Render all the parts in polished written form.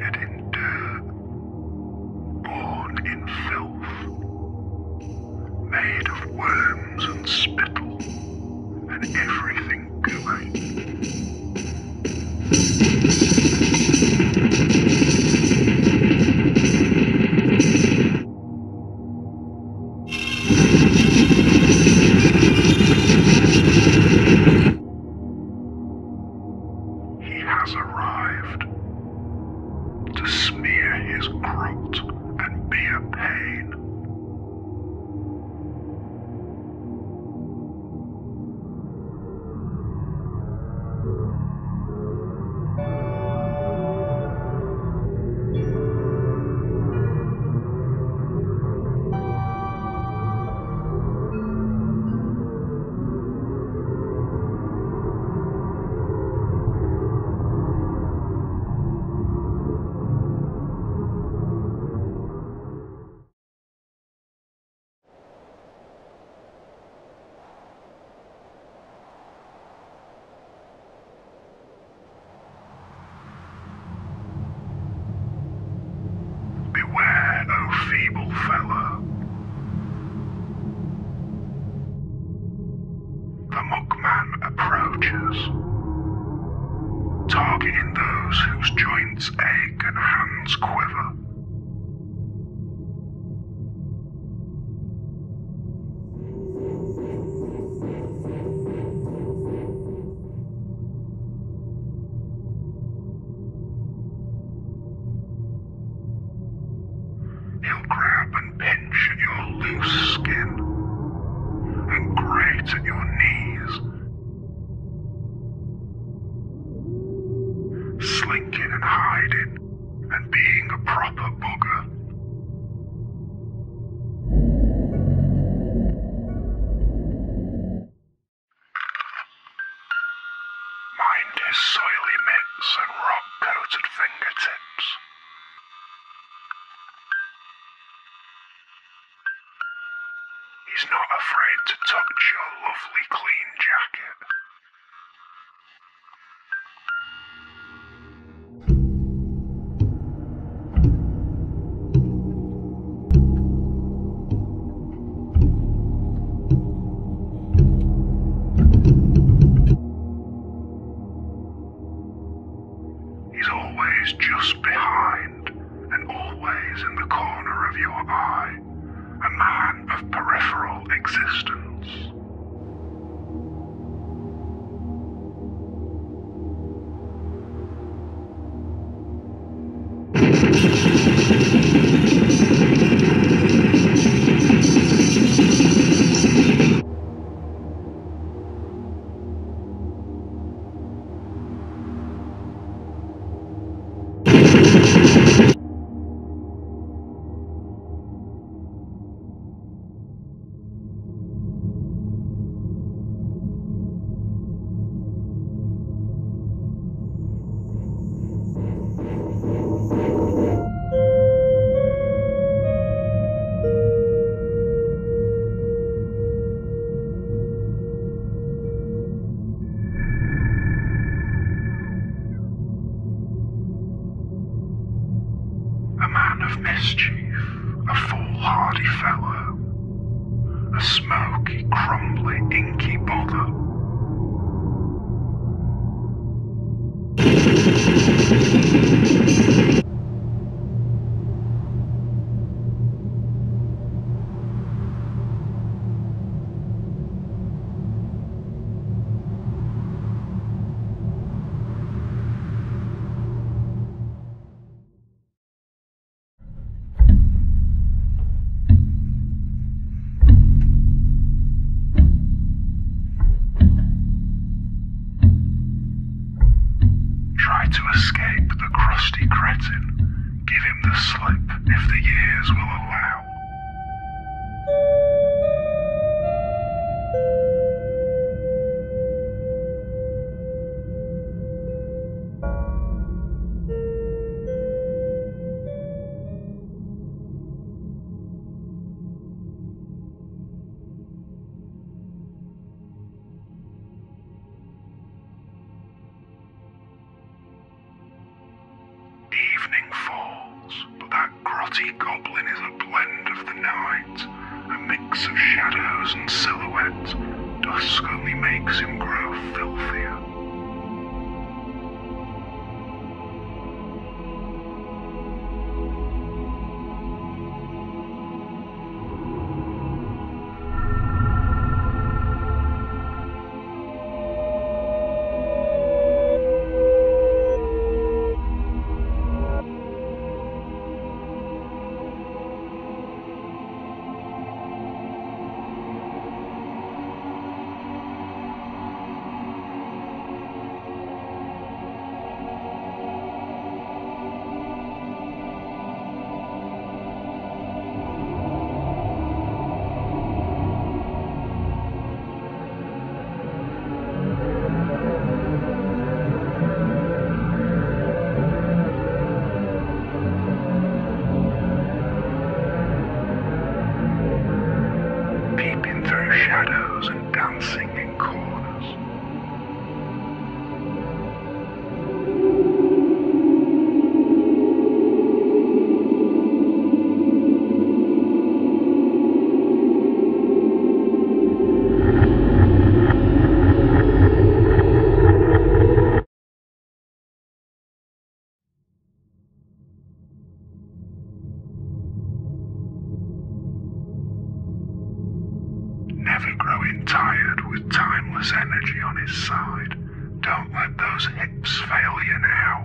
created in dirt, born in filth, made of worms and spittle, and everything gooey. He has arrived to smear his grot and be a pain. Beware, O feeble fellow. The Muckman approaches, targeting those whose joints ache and hands quiver. He'll grab and pinch at your loose skin and grate at your knees, slinking and hiding and being a proper bugger. Mind his soily mitts and rock-coated fingertips. He's not afraid to touch your lovely clean jacket. He's always just behind and always in the corner of your eye. A man of peripheral existence. A man of mischief, a foolhardy fellow, a smoky, crumbly, inky bother. Try to escape the crusty cretin. Give him the slip if the years will allow. Evening grotty goblin is a blend of the night, a mix of shadows and silhouettes. Dusk only makes him grow filthier. Shadows and dancing in corners. Never growing tired with timeless energy on his side. Don't let those hips fail you now.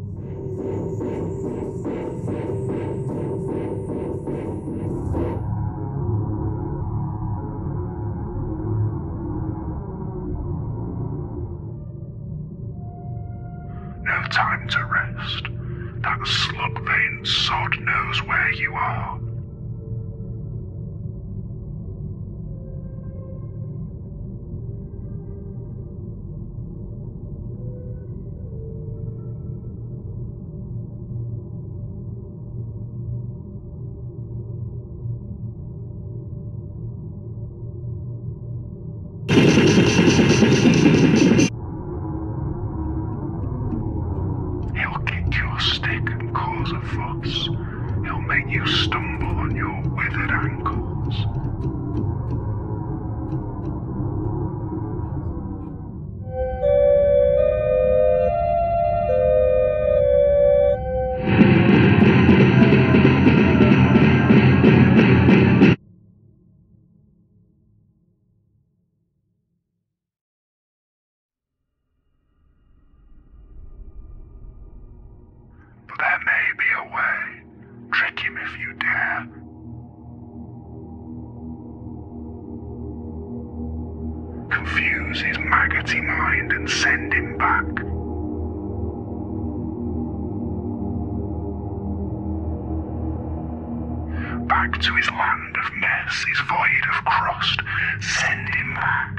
No time to rest. That slug-veined sod knows where you are. He'll kick your stick and cause a fuss. He'll make you stumble on your withered ankles. But there may be a way. Trick him if you dare. Confuse his maggoty mind and send him back. Back to his land of mess, his void of crust. Send him back.